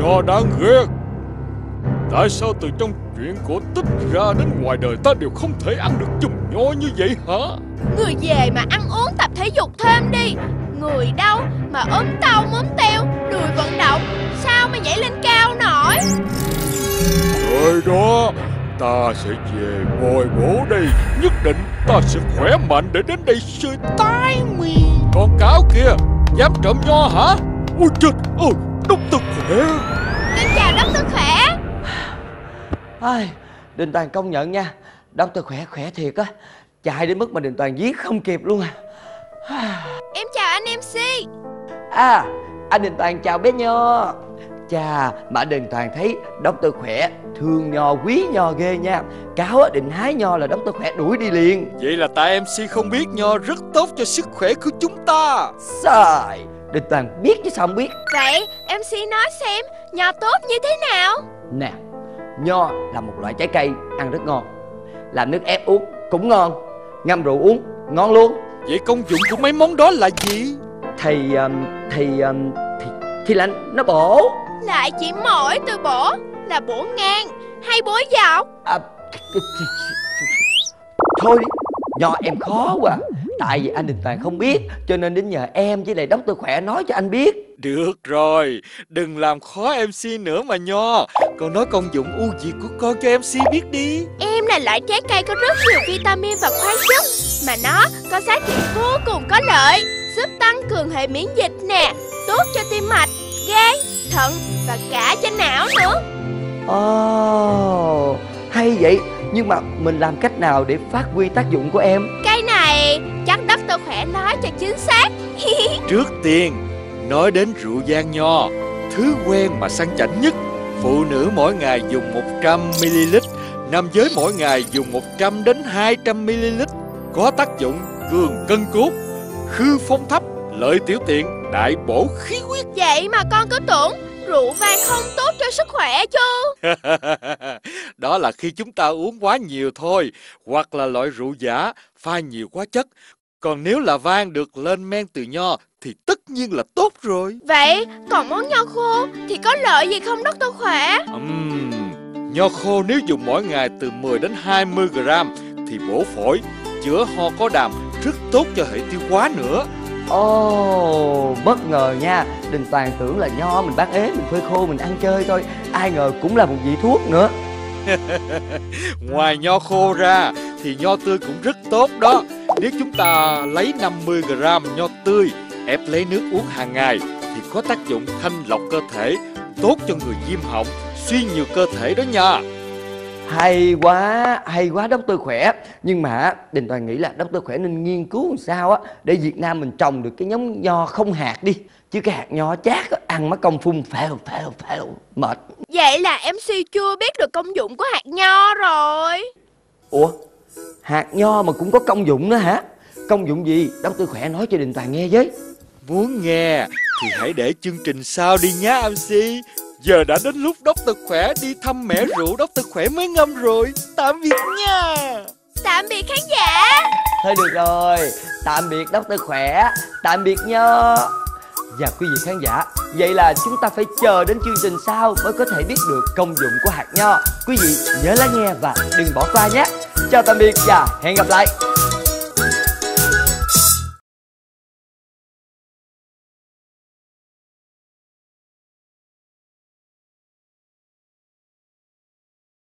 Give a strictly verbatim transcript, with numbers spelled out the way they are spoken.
nho đáng ghét. Tại sao từ trong chuyện cổ tích ra đến ngoài đời ta đều không thể ăn được chùm nho như vậy hả? Người về mà ăn uống tập thể dục thêm đi. Người đâu mà ốm tau móm teo, lười vận động, sao mà nhảy lên cao nổi. Rồi đó, ta sẽ về bồi bổ đây. Nhất định ta sẽ khỏe mạnh để đến đây chơi tái nguyên. Còn cáo kia, dám trộm nho hả? Ôi chết ơi, Đốc Tử Khỏe. Xin chào Đốc Tử Khỏe. Ai, Đình Toàn công nhận nha, Đốc Tử Khỏe khỏe thiệt á. Chạy đến mức mà Đình Toàn viết không kịp luôn à. Em chào anh em xê. À, anh Đình Toàn chào bé Nho. Chà, mà Đình Toàn thấy Đốc Tử Khỏe thương nho quý nho ghê nha. Cáo định hái nho là Đốc Tử Khỏe đuổi đi liền. Vậy là tại em xê không biết nho rất tốt cho sức khỏe của chúng ta. Sai, Đình Toàn biết chứ sao không biết. Vậy em xê nói xem nho tốt như thế nào? Nè, nho là một loại trái cây ăn rất ngon. Làm nước ép uống cũng ngon. Ngâm rượu uống ngon luôn. Vậy công dụng của mấy món đó là gì? Thì um, thì um, thì thì là nó bổ. Lại chỉ mỗi từ bổ là bổ ngang hay bổ dọc? À, thôi đi, nho em khó quá. Tại vì anh Đình Toàn không biết, cho nên đến nhờ em với lại Đốc Tử Khỏe nói cho anh biết. Được rồi, đừng làm khó em xê nữa mà Nho. Con nói công dụng ưu việt của con cho em xê biết đi. Em là loại trái cây có rất nhiều vitamin và khoáng chất, mà nó có giá trị vô cùng có lợi, giúp tăng cường hệ miễn dịch nè, tốt cho tim mạch, gan, thận và cả cho não nữa. Ồ, oh, hay vậy. Nhưng mà mình làm cách nào để phát huy tác dụng của em? Cây này chắc Đốc Tử Khỏe nói cho chính xác. Trước tiên, nói đến rượu vang nho, thứ quen mà sang chảnh nhất. Phụ nữ mỗi ngày dùng một trăm mi li lít, nam giới mỗi ngày dùng một trăm đến hai trăm mi li lít. Có tác dụng cường cân cốt, khư phong thấp, lợi tiểu tiện, đại bổ khí huyết. Vậy mà con cứ tưởng rượu vang không tốt cho sức khỏe chứ. Đó là khi chúng ta uống quá nhiều thôi, hoặc là loại rượu giả pha nhiều quá chất. Còn nếu là vang được lên men từ nho thì tất nhiên là tốt rồi. Vậy còn món nho khô thì có lợi gì không Đốc Tử Khỏe? uhm, Nho khô nếu dùng mỗi ngày từ mười đến hai mươi gram thì bổ phổi, chữa ho có đàm, rất tốt cho hệ tiêu hóa nữa. Ồ, oh, bất ngờ nha. Đình Toàn tưởng là nho mình bán ế, mình phơi khô mình ăn chơi thôi. Ai ngờ cũng là một vị thuốc nữa. Ngoài nho khô ra thì nho tươi cũng rất tốt đó. Nếu chúng ta lấy năm mươi gram nho tươi ép lấy nước uống hàng ngày thì có tác dụng thanh lọc cơ thể, tốt cho người viêm họng, suy nhược cơ thể đó nha. Hay quá, hay quá Đốc Tử Khỏe. Nhưng mà Đình Toàn nghĩ là Đốc Tử Khỏe nên nghiên cứu làm sao á để Việt Nam mình trồng được cái giống nho không hạt đi. Chứ cái hạt nho chát á, ăn mất công phun phèo phèo phèo mệt. Vậy là em xê chưa biết được công dụng của hạt nho rồi. Ủa, hạt nho mà cũng có công dụng nữa hả? Công dụng gì? Đốc Tử Khỏe nói cho Đình Toàn nghe với. Muốn nghe thì hãy để chương trình sau đi nhá em xê. Giờ đã đến lúc Đốc Tử Khỏe đi thăm mẹ rượu Đốc Tử Khỏe mới ngâm rồi. Tạm biệt nha. Tạm biệt khán giả. Thôi được rồi, tạm biệt Đốc Tử Khỏe, tạm biệt Nho. Và quý vị khán giả, vậy là chúng ta phải chờ đến chương trình sau mới có thể biết được công dụng của hạt nho. Quý vị nhớ lắng nghe và đừng bỏ qua nhé. Chào tạm biệt và hẹn gặp lại.